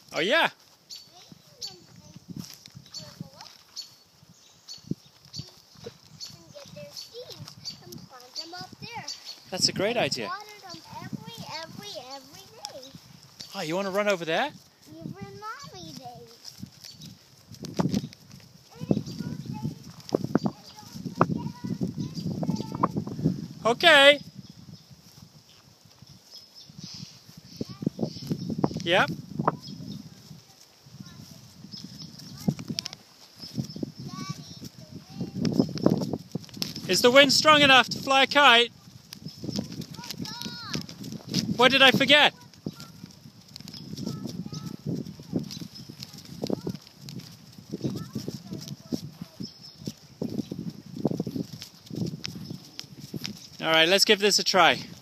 Oh yeah. That's a great idea. Water them every day. Oh, you want to run over there? Even mommy days. Okay. Yep. Is the wind strong enough to fly a kite? What did I forget? All right, let's give this a try.